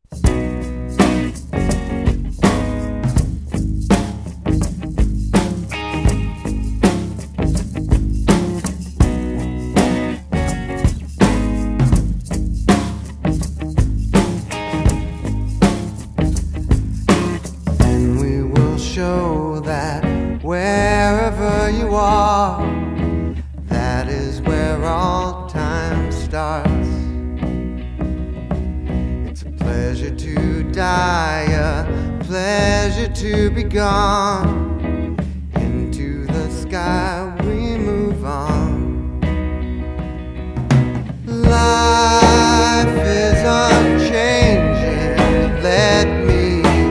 Show that wherever you are, that is where all time starts. It's a pleasure to die, a pleasure to be gone. Into the sky we move on. Life is unchanging, let me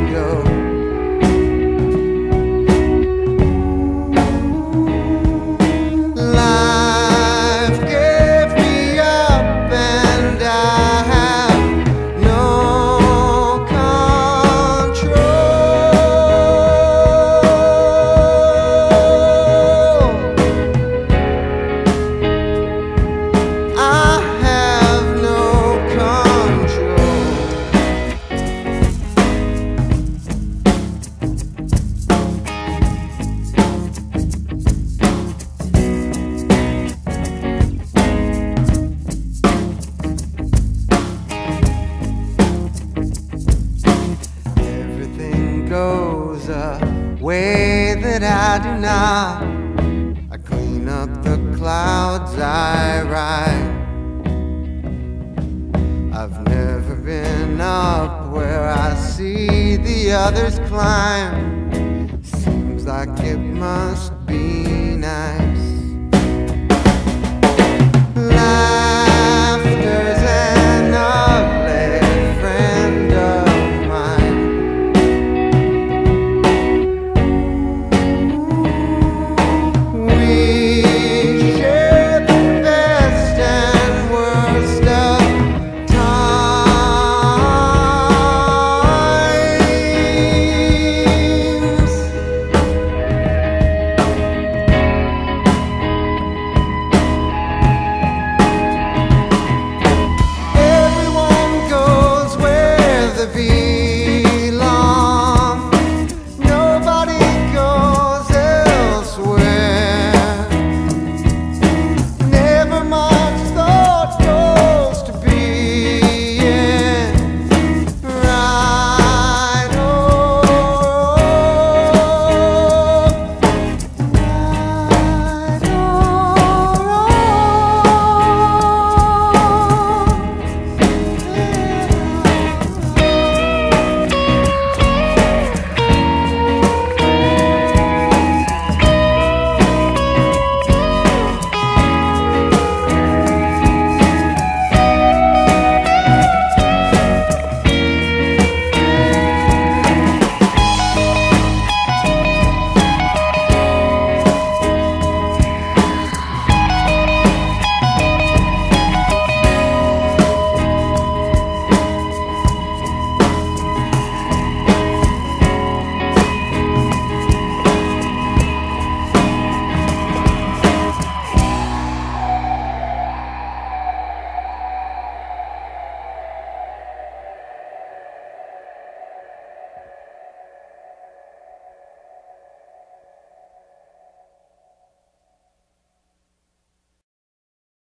goes a way that I do not. I clean up the clouds I ride. I've never been up where I see the others climb. Seems like it must be nice.